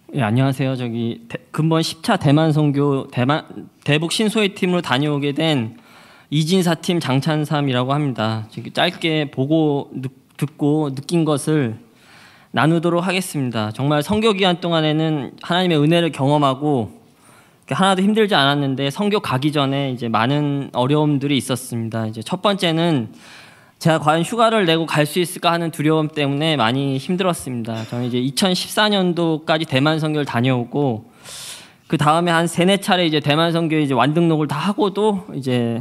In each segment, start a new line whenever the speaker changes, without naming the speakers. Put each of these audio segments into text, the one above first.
예, 안녕하세요. 근본 10차 대만 선교 대북 신소회 팀으로 다녀오게 된 이진사 팀 장찬삼이라고 합니다. 짧게 보고 듣고 느낀 것을 나누도록 하겠습니다. 정말 선교 기간 동안에는 하나님의 은혜를 경험하고 하나도 힘들지 않았는데 선교 가기 전에 이제 많은 어려움들이 있었습니다. 이제 첫 번째는 제가 과연 휴가를 내고 갈 수 있을까 하는 두려움 때문에 많이 힘들었습니다. 저는 이제 2014년도까지 대만 선교를 다녀오고 그 다음에 한 3-4차례 이제 대만 선교에 이제 완등록을 다 하고도 이제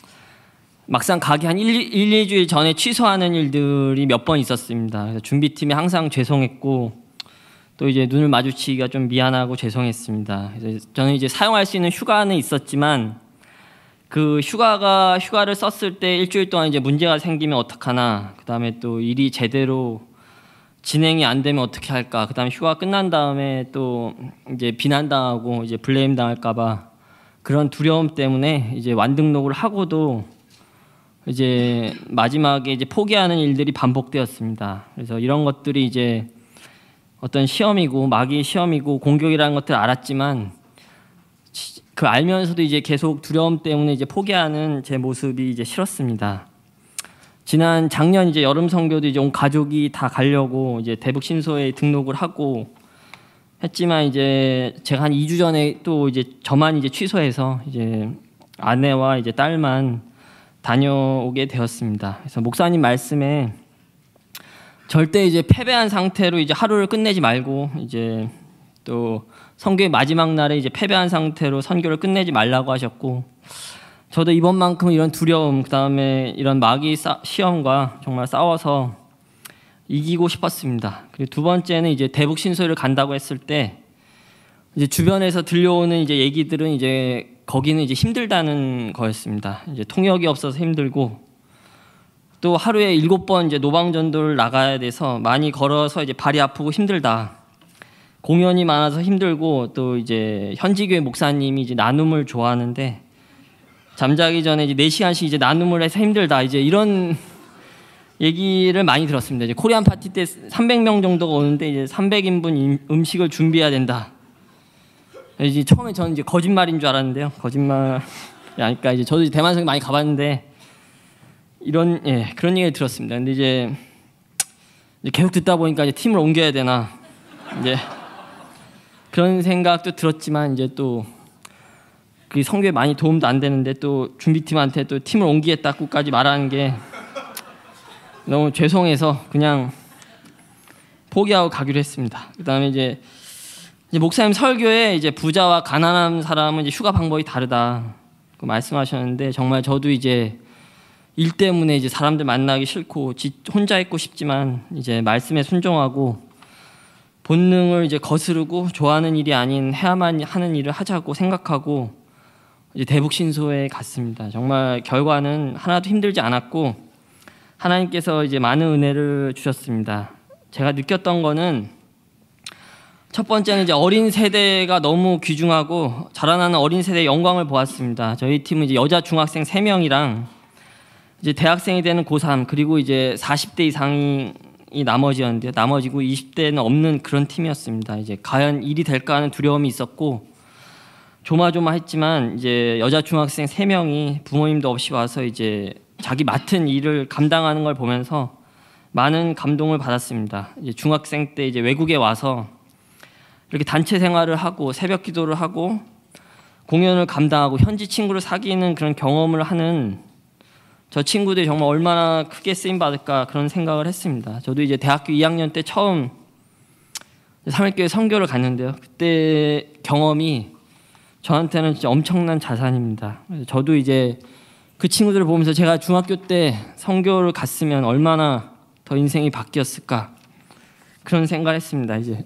막상 가기 한 1-2주일 전에 취소하는 일들이 몇 번 있었습니다. 그래서 준비팀이 항상 죄송했고 또 이제 눈을 마주치기가 좀 미안하고 죄송했습니다. 그래서 저는 이제 사용할 수 있는 휴가는 있었지만 그 휴가를 썼을 때 일주일 동안 이제 문제가 생기면 어떡하나, 그 다음에 또 일이 제대로 진행이 안 되면 어떻게 할까, 그 다음에 휴가 끝난 다음에 또 이제 비난당하고 이제 블레임 당할까봐 그런 두려움 때문에 이제 완등록을 하고도 이제 마지막에 이제 포기하는 일들이 반복되었습니다. 그래서 이런 것들이 이제 어떤 시험이고 마귀의 시험이고 공격이라는 것들을 알았지만 그 알면서도 이제 계속 두려움 때문에 이제 포기하는 제 모습이 이제 싫었습니다. 지난 작년 이제 여름 선교도 이제 온 가족이 다 가려고 이제 대북 신소에 등록을 하고 했지만 이제 제가 한 2주 전에 또 이제 저만 이제 취소해서 이제 아내와 이제 딸만 다녀오게 되었습니다. 그래서 목사님 말씀에 절대 이제 패배한 상태로 이제 하루를 끝내지 말고 이제 또 선교의 마지막 날에 이제 패배한 상태로 선교를 끝내지 말라고 하셨고, 저도 이번만큼 이런 두려움, 그 다음에 이런 마귀 시험과 정말 싸워서 이기고 싶었습니다. 그리고 두 번째는 이제 대북 신소를 간다고 했을 때 이제 주변에서 들려오는 이제 얘기들은 이제 거기는 이제 힘들다는 거였습니다. 이제 통역이 없어서 힘들고 또 하루에 7번 이제 노방전도를 나가야 돼서 많이 걸어서 이제 발이 아프고 힘들다. 공연이 많아서 힘들고 또 이제 현지교회 목사님이 이제 나눔을 좋아하는데 잠자기 전에 이제 4시간씩 이제 나눔을 해서 힘들다. 이제 이런 얘기를 많이 들었습니다. 이제 코리안 파티 때 300명 정도가 오는데 이제 300인분 음식을 준비해야 된다. 이제 처음에 저는 이제 거짓말인 줄 알았는데요. 거짓말 아니까 이제 저도 이제 대만 선교 많이 가봤는데 그런 얘기를 들었습니다. 근데 이제 계속 듣다 보니까 이제 팀을 옮겨야 되나 이제 그런 생각도 들었지만 이제 또 그 선교에 많이 도움도 안 되는데 또 준비팀한테 또 팀을 옮기겠다고까지 말하는 게 너무 죄송해서 그냥 포기하고 가기로 했습니다. 그다음에 이제 목사님 설교에 이제 부자와 가난한 사람은 이제 휴가 방법이 다르다 그 말씀하셨는데 정말 저도 이제 일 때문에 이제 사람들 만나기 싫고 혼자 있고 싶지만 이제 말씀에 순종하고 본능을 이제 거스르고 좋아하는 일이 아닌 해야만 하는 일을 하자고 생각하고 이제 대북 신소에 갔습니다. 정말 결과는 하나도 힘들지 않았고 하나님께서 이제 많은 은혜를 주셨습니다. 제가 느꼈던 거는 첫 번째는 이제 어린 세대가 너무 귀중하고 자라나는 어린 세대의 영광을 보았습니다. 저희 팀은 이제 여자 중학생 3명이랑 이제 대학생이 되는 고3 그리고 이제 40대 이상이 나머지였는데요. 나머지고 20대는 없는 그런 팀이었습니다. 이제 과연 일이 될까 하는 두려움이 있었고 조마조마했지만 이제 여자 중학생 3명이 부모님도 없이 와서 이제 자기 맡은 일을 감당하는 걸 보면서 많은 감동을 받았습니다. 이제 중학생 때 이제 외국에 와서 이렇게 단체 생활을 하고 새벽 기도를 하고 공연을 감당하고 현지 친구를 사귀는 그런 경험을 하는 저 친구들이 정말 얼마나 크게 쓰임 받을까 그런 생각을 했습니다. 저도 이제 대학교 2학년 때 처음 삼일교회 선교를 갔는데요. 그때 경험이 저한테는 진짜 엄청난 자산입니다. 그래서 저도 이제 그 친구들을 보면서 제가 중학교 때 선교를 갔으면 얼마나 더 인생이 바뀌었을까 그런 생각을 했습니다. 이제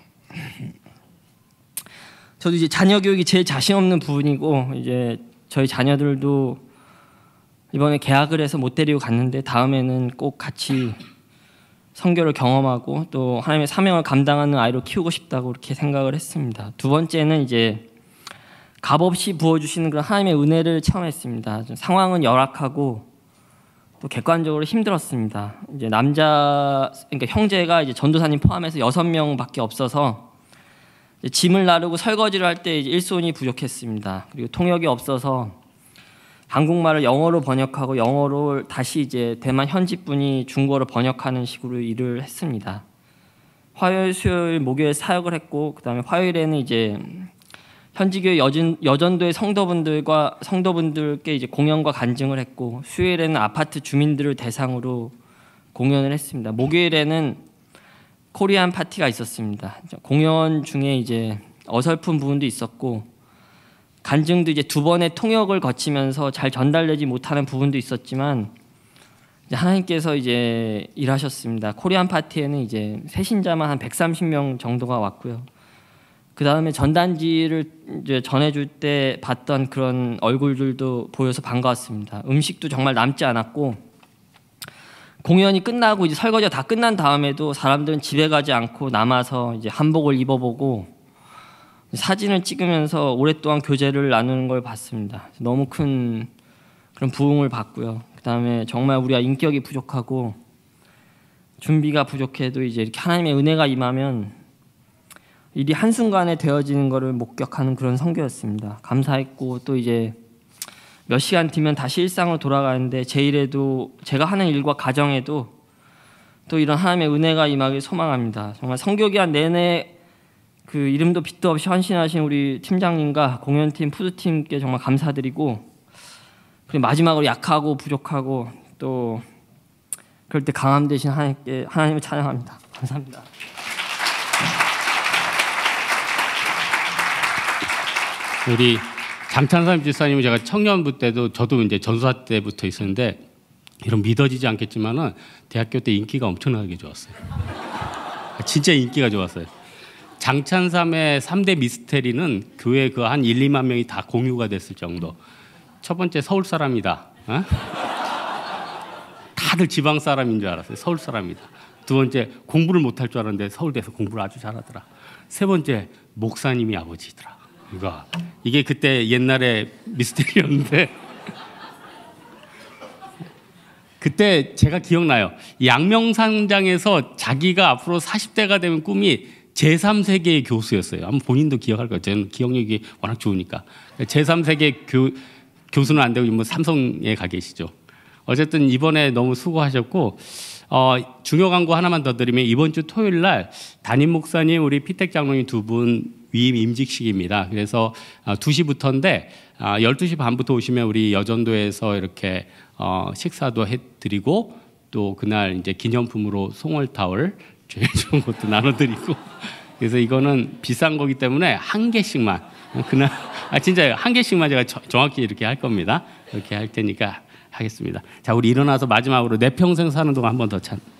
저도 이제 자녀 교육이 제일 자신 없는 부분이고 이제 저희 자녀들도 이번에 계약을 해서 못 데리고 갔는데 다음에는 꼭 같이 선교를 경험하고 또 하나님의 사명을 감당하는 아이로 키우고 싶다고 그렇게 생각을 했습니다. 두 번째는 이제 값없이 부어주시는 그런 하나님의 은혜를 체험했습니다. 상황은 열악하고 또 객관적으로 힘들었습니다. 이제 그러니까 형제가 이제 전도사님 포함해서 6명밖에 없어서 짐을 나르고 설거지를 할 때 일손이 부족했습니다. 그리고 통역이 없어서 한국말을 영어로 번역하고 영어로 다시 이제 대만 현지 분이 중국어로 번역하는 식으로 일을 했습니다. 화요일, 수요일, 목요일 사역을 했고 그다음에 화요일에는 이제 현지교회 여전도의 성도분들께 이제 공연과 간증을 했고 수요일에는 아파트 주민들을 대상으로 공연을 했습니다. 목요일에는 코리안 파티가 있었습니다. 공연 중에 이제 어설픈 부분도 있었고 간증도 이제 2번의 통역을 거치면서 잘 전달되지 못하는 부분도 있었지만 이제 하나님께서 이제 일하셨습니다. 코리안 파티에는 이제 새신자만 한 130명 정도가 왔고요. 그 다음에 전단지를 이제 전해줄 때 봤던 그런 얼굴들도 보여서 반가웠습니다. 음식도 정말 남지 않았고 공연이 끝나고 이제 설거지가 다 끝난 다음에도 사람들은 집에 가지 않고 남아서 이제 한복을 입어보고 사진을 찍으면서 오랫동안 교제를 나누는 걸 봤습니다. 너무 큰 그런 부흥을 받고요. 그 다음에 정말 우리가 인격이 부족하고 준비가 부족해도 이제 이렇게 하나님의 은혜가 임하면 일이 한순간에 되어지는 것을 목격하는 그런 선교였습니다. 감사했고 또 이제 몇 시간 뒤면 다시 일상으로 돌아가는데 제 일에도 제가 하는 일과 가정에도 또 이런 하나님의 은혜가 임하길 소망합니다. 정말 선교 기간 내내 그 이름도 빛도 없이 헌신하신 우리 팀장님과 공연팀, 푸드팀께 정말 감사드리고 그리고 마지막으로 약하고 부족하고 또 그럴 때 강함 되신 하나님을 찬양합니다. 감사합니다.
우리 장찬삼 집사님은 제가 청년부 때도 저도 이제 전수사 때부터 있었는데 이런 믿어지지 않겠지만은 대학교 때 인기가 엄청나게 좋았어요. 진짜 인기가 좋았어요. 장찬삼의 3대 미스테리는 교회 그 한 1, 2만 명이 다 공유가 됐을 정도. 첫 번째 서울 사람이다. 어? 다들 지방 사람인 줄 알았어요. 서울 사람이다. 두 번째 공부를 못할 줄 알았는데 서울대에서 공부를 아주 잘하더라. 세 번째 목사님이 아버지더라. 이게 그때 옛날에 미스테리였는데 그때 제가 기억나요. 양명상장에서 자기가 앞으로 40대가 되면 꿈이 제3세계의 교수였어요. 아마 본인도 기억할 거예요. 저는 기억력이 워낙 좋으니까. 제3세계 교수는 안 되고 뭐 삼성에 가 계시죠. 어쨌든 이번에 너무 수고하셨고 중요 광고 하나만 더 드리면 이번 주 토요일 날 담임 목사님 우리 피택 장로님 두 분 위임 임직식입니다. 그래서 2시부터인데 12시 반부터 오시면 우리 여전도에서 이렇게 식사도 해드리고 또 그날 이제 기념품으로 송월타월 제일 좋은 것도 나눠드리고 그래서 이거는 비싼 거기 때문에 한 개씩만 그날 진짜 한 개씩만 제가 정확히 이렇게 할 겁니다. 이렇게 할 테니까 하겠습니다. 자, 우리 일어나서 마지막으로 내 평생 사는 동안 한 번 더 찬.